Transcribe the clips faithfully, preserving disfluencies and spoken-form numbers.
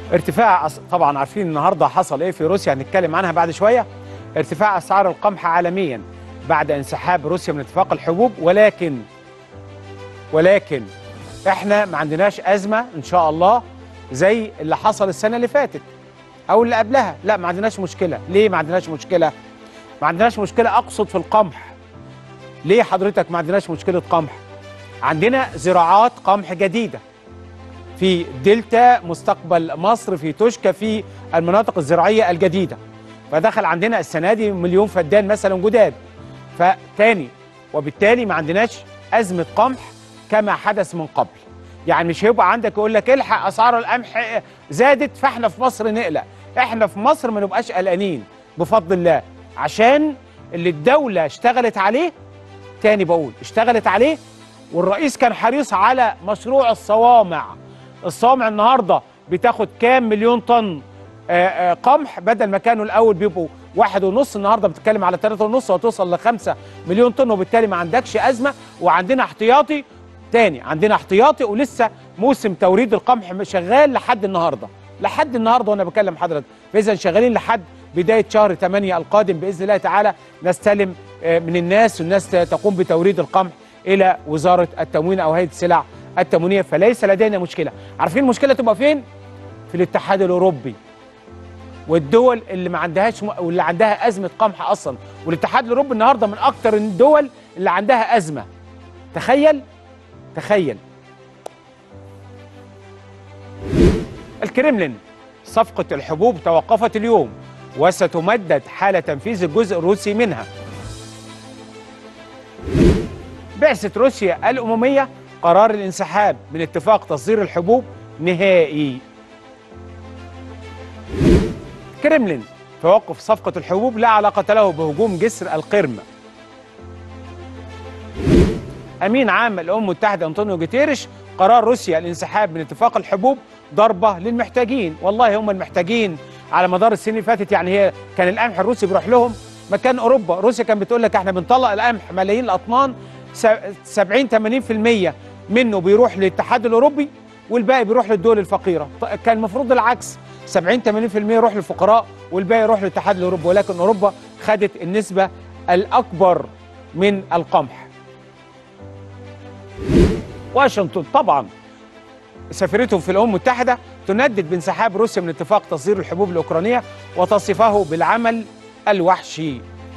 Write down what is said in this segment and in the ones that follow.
ارتفاع أس... طبعا عارفين النهارده حصل ايه في روسيا، هنتكلم عنها بعد شويه. ارتفاع اسعار القمح عالميا بعد انسحاب روسيا من اتفاق الحبوب، ولكن ولكن احنا ما عندناش ازمه ان شاء الله زي اللي حصل السنه اللي فاتت او اللي قبلها. لا، ما عندناش مشكله. ليه ما عندناش مشكله؟ ما عندناش مشكله اقصد في القمح. ليه حضرتك ما عندناش مشكله قمح؟ عندنا زراعات قمح جديده في دلتا، مستقبل مصر، في توشكا، في المناطق الزراعيه الجديده. فدخل عندنا السنه دي مليون فدان مثلا جداد. فتاني وبالتالي ما عندناش ازمه قمح كما حدث من قبل. يعني مش هيبقى عندك يقول لك الحق اسعار القمح زادت فاحنا في مصر نقلق. احنا في مصر ما نبقاش قلقانين بفضل الله، عشان اللي الدوله اشتغلت عليه. تاني بقول اشتغلت عليه، والرئيس كان حريص على مشروع الصوامع. الصوامع النهارده بتاخد كام مليون طن آآ آآ قمح، بدل ما كانوا الاول بيبقوا واحد ونص، النهارده بتتكلم على ثلاثة ونص وتوصل لخمسة مليون طن، وبالتالي ما عندكش ازمه. وعندنا احتياطي تاني، عندنا احتياطي، ولسه موسم توريد القمح شغال لحد النهارده، لحد النهارده وانا بكلم حضرتك. فاذا شغالين لحد بدايه شهر ثمانية القادم باذن الله تعالى نستلم من الناس، والناس تقوم بتوريد القمح الى وزاره التموين او هيئه السلع التموينيه. فليس لدينا مشكله. عارفين المشكله تبقى فين؟ في الاتحاد الاوروبي والدول اللي ما عندهاش واللي عندها ازمه قمح اصلا. والاتحاد الاوروبي النهارده من اكثر الدول اللي عندها ازمه. تخيل تخيل الكريملين، صفقه الحبوب توقفت اليوم وستمدد حال تنفيذ الجزء الروسي منها. بعثة روسيا الأممية قرار الانسحاب من اتفاق تصدير الحبوب نهائي. كريملين، توقف صفقة الحبوب لا علاقة له بهجوم جسر القرم. أمين عام الأمم المتحدة أنطونيو جوتيريش، قرار روسيا الانسحاب من اتفاق الحبوب ضربة للمحتاجين. والله هم المحتاجين على مدار السنين اللي فاتت. يعني هي كان القمح الروسي بيروح لهم مكان أوروبا. روسيا كانت بتقول لك احنا بنطلق القمح ملايين الأطنان، سبعين ثمانين بالمئة منه بيروح للاتحاد الأوروبي والباقي بيروح للدول الفقيرة. كان المفروض العكس، سبعين ثمانين بالمئة يروح للفقراء والباقي يروح للاتحاد الأوروبي، ولكن أوروبا خدت النسبة الأكبر من القمح. واشنطن طبعا سفيرتهم في الأمم المتحدة تندد بانسحاب روسيا من اتفاق تصدير الحبوب الأوكرانية وتصفه بالعمل الوحشي.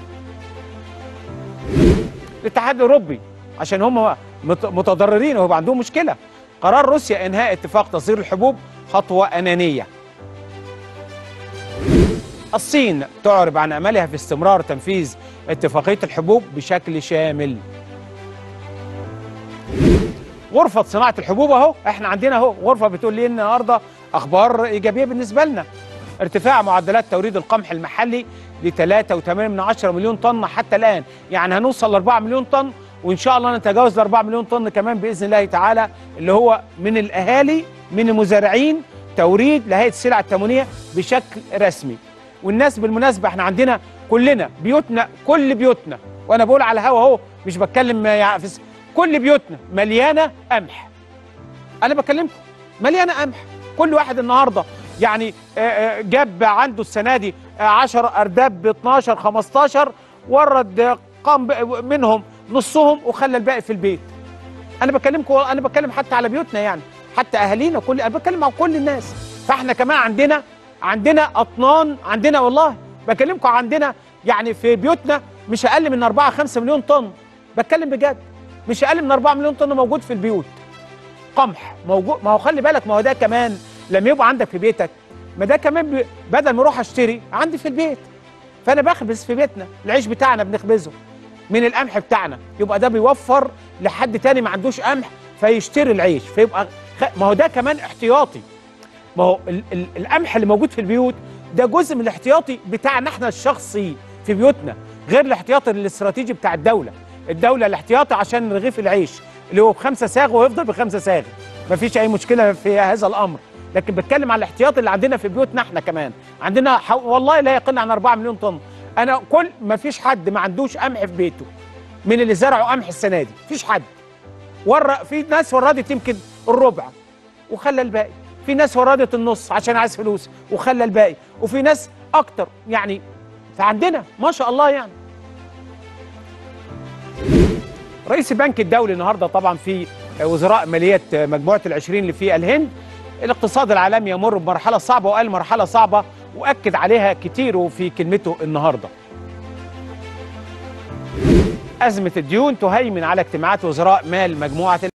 الاتحاد الأوروبي عشان هم متضررين وهو عندهم مشكلة، قرار روسيا إنهاء اتفاق تصدير الحبوب خطوة أنانية. الصين تعرب عن أملها في استمرار تنفيذ اتفاقية الحبوب بشكل شامل. غرفة صناعة الحبوب اهو، احنا عندنا اهو غرفة بتقول لي النهارده اخبار ايجابية بالنسبة لنا. ارتفاع معدلات توريد القمح المحلي ل ثلاثة وثمانية من عشرة مليون طن حتى الآن، يعني هنوصل ل أربعة مليون طن، وإن شاء الله نتجاوز ل أربعة مليون طن كمان بإذن الله تعالى، اللي هو من الأهالي من المزارعين، توريد لهيئة السلع التموينية بشكل رسمي. والناس بالمناسبة احنا عندنا كلنا بيوتنا، كل بيوتنا، وأنا بقول على الهوا أهو مش بتكلم يعني، كل بيوتنا مليانة قمح. أنا بكلمكم مليانة قمح. كل واحد النهارده يعني جاب عنده السنه دي عشرة أرداب ب اثناشر خمستاشر، ورد قام منهم نصهم وخلى الباقي في البيت. انا بكلمكم، انا بتكلم حتى على بيوتنا، يعني حتى اهالينا، كل انا بتكلم عن كل الناس. فاحنا كمان عندنا عندنا اطنان، عندنا والله بكلمكم عندنا يعني في بيوتنا مش اقل من أربعة خمسة مليون طن. بتكلم بجد، مش اقل من أربعة مليون طن موجود في البيوت قمح موجود. ما هو خلي بالك، ما هو ده كمان لما يبقى عندك في بيتك، ما ده كمان بي... بدل ما اروح اشتري عندي في البيت، فانا بخبز في بيتنا العيش بتاعنا بنخبزه من القمح بتاعنا، يبقى ده بيوفر لحد تاني ما عندوش قمح فيشتري العيش، فيبقى خ... ما هو ده كمان احتياطي. ما هو ال... ال... القمح اللي موجود في البيوت ده جزء من الاحتياطي بتاعنا احنا الشخصي في بيوتنا، غير الاحتياطي الاستراتيجي بتاع الدوله. الدوله الاحتياطي عشان رغيف العيش اللي هو بخمسه صاغ ويفضل بخمسه صاغ، مفيش اي مشكله في هذا الامر. لكن بتكلم على الاحتياطي اللي عندنا في بيوتنا احنا كمان. عندنا حو... والله لا يقل عن أربعة مليون طن. انا كل ما فيش حد ما عندوش قمح في بيته من اللي زرعوا قمح السنه دي، مفيش حد. ور... في ناس وردت يمكن الربع وخلى الباقي. في ناس وردت النص عشان عايز فلوس وخلى الباقي، وفي ناس اكتر يعني. فعندنا ما شاء الله يعني. رئيس البنك الدولي النهارده طبعا في وزراء ماليه مجموعه العشرين اللي في الهند، الاقتصاد العالمي يمر بمرحله صعبه، وقال مرحله صعبه واكد عليها كتير في كلمته النهارده. ازمه الديون تهيمن على اجتماعات وزراء مال مجموعه